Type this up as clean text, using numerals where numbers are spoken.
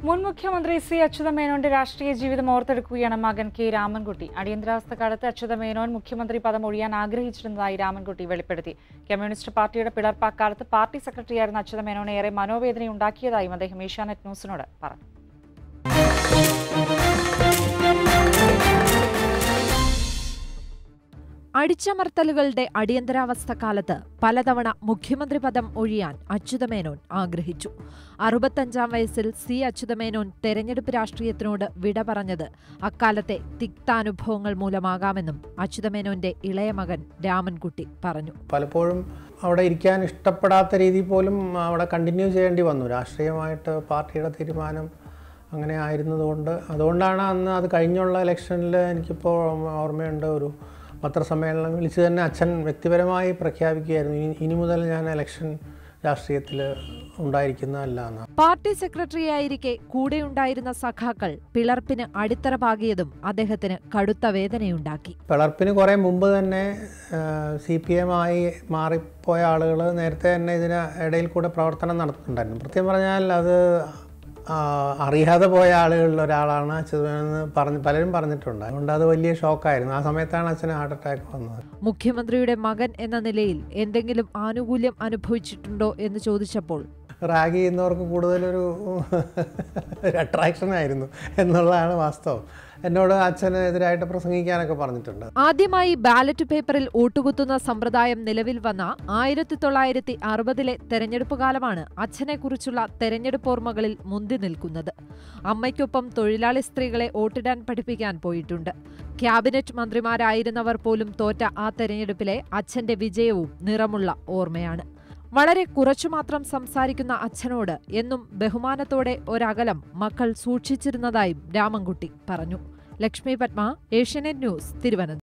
മുൻ മുഖ്യമന്ത്രി സി അച്യുതമേനോന്റെ രാഷ്ട്രീയ ജീവിതം ഓർത്തെടുക്കുകയാണ് മകൻ കെ രാമൻകുട്ടി. അടിയന്തരാവസ്ഥ കാലത്ത് അച്യുതമേനോൻ മുഖ്യമന്ത്രി പദം ഒഴിയാൻ ആഗ്രഹിച്ചിരുന്നതായി രാമൻകുട്ടി വെളിപ്പെടുത്തി. കമ്മ്യൂണിസ്റ്റ് പാർട്ടിയുടെ പിളർപ്പാക്കാലത്ത് പാർട്ടി സെക്രട്ടറിയായിരുന്ന അച്യുതമേനോൻ ഏറെ മനോവേദനയുണ്ടാക്കിയതായും അദ്ദേഹം ഏഷ്യാനെറ്റ് ന്യൂസിനോട് പറഞ്ഞു. അടിച്ചമർത്തലുകളുടെ അടിയന്തരാവസ്ഥ കാലത്ത് പലതവണ മുഖ്യമന്ത്രി പദം ഒഴിയാൻ അച്യുതമേനോൻ ആഗ്രഹിച്ചു. 65-ാം വയസ്സിൽ സി അച്യുതമേനോൻ തെരഞ്ഞെടുപ്പ് രാഷ്ട്രീയത്തിനോട് വിട പറഞ്ഞത് അക്കാലത്തെ തിക്താനുഭവങ്ങൾ മൂലമാകാമെന്നും അച്യുതമേനോന്റെ ഇളയ മകൻ രാമൻകുട്ടി പറഞ്ഞു. പലപ്പോഴും അവിടെ ഇരിക്കാൻ ഇഷ്ടപ്പെടാത്ത രീതി പോലും അവിടെ കണ്ടിന്യൂ ചെയ്യേണ്ടി വന്നു. രാഷ്ട്രീയമായിട്ട് പാർട്ടിയുടെ തീരുമാനം അങ്ങനെ ആയിരുന്നതുകൊണ്ട് അതുകൊണ്ടാണ് അന്ന് അത് കഴിഞ്ഞുള്ള ഇലക്ഷനിൽ എനിക്കിപ്പോൾ ഓർമ്മയുണ്ട്, ഒരു പത്രസമ്മേളനം വിളിച്ച് തന്നെ അച്ഛൻ വ്യക്തിപരമായി പ്രഖ്യാപിക്കുകയായിരുന്നു, ഇനി മുതൽ ഞാൻ ഇലക്ഷൻ രാഷ്ട്രീയത്തിൽ ഉണ്ടായിരിക്കുന്നതല്ല എന്ന്. പാർട്ടി സെക്രട്ടറിയായിരിക്കെ കൂടെയുണ്ടായിരുന്ന സഖാക്കൾ പിളർപ്പിന് അടിത്തറ പാകിയതും അദ്ദേഹത്തിന് കടുത്ത വേദനയുണ്ടാക്കി. പിളർപ്പിന് കുറേ മുമ്പ് തന്നെ CPM ആയി മാറിപ്പോയ ആളുകൾ നേരത്തെ തന്നെ ഇതിന് ഇടയിൽ കൂടെ പ്രവർത്തനം നടത്തുന്നുണ്ടായിരുന്നു. പ്രത്യേകം പറഞ്ഞാൽ അത് അറിയാതെ പോയ ആളുകളിൽ ഒരാളാണ് അച്യുതമേനോൻ പലരും പറഞ്ഞിട്ടുണ്ട്. അതുകൊണ്ട് അത് വലിയ ഷോക്കായിരുന്നു. ആ സമയത്താണ് അച്ഛന് ഹാർട്ട് അറ്റാക്ക് വന്നത്. മുഖ്യമന്ത്രിയുടെ മകൻ എന്ന നിലയിൽ എന്തെങ്കിലും ആനുകൂല്യം അനുഭവിച്ചിട്ടുണ്ടോ എന്ന് ചോദിച്ചപ്പോൾ റാഗ് ചെയ്യുന്നവർക്ക് കൂടുതലൊരു അട്രാക്ഷൻ ആയിരുന്നു എന്നുള്ളതാണ് വാസ്തവം. എന്നോട് അച്ഛന് എതിരായിട്ട് പ്രസംഗിക്കാനൊക്കെ പറഞ്ഞിട്ടുണ്ട്. ആദ്യമായി ബാലറ്റ് പേപ്പറിൽ വോട്ടുകുത്തുന്ന സമ്പ്രദായം നിലവിൽ വന്ന 1960-ലെ തെരഞ്ഞെടുപ്പ് കാലമാണ് അച്ഛനെക്കുറിച്ചുള്ള തെരഞ്ഞെടുപ്പ് ഓർമ്മകളിൽ മുന്തി നിൽക്കുന്നത്. അമ്മയ്ക്കൊപ്പം തൊഴിലാളി സ്ത്രീകളെ വോട്ടിടാൻ പഠിപ്പിക്കാൻ പോയിട്ടുണ്ട്. ക്യാബിനറ്റ് മന്ത്രിമാരായിരുന്നവർ പോലും തോറ്റ ആ തെരഞ്ഞെടുപ്പിലെ അച്ഛന്റെ വിജയവും നിറമുള്ള ഓർമ്മയാണ്. വളരെ കുറച്ചുമാത്രം സംസാരിക്കുന്ന അച്ഛനോട് എന്നും ബഹുമാനത്തോടെ ഒരകലം മക്കൾ സൂക്ഷിച്ചിരുന്നതായും രാമൻകുട്ടി പറഞ്ഞു. ലക്ഷ്മി പത്മ, ഏഷ്യാനെറ്റ് ന്യൂസ്, തിരുവനന്തപുരം.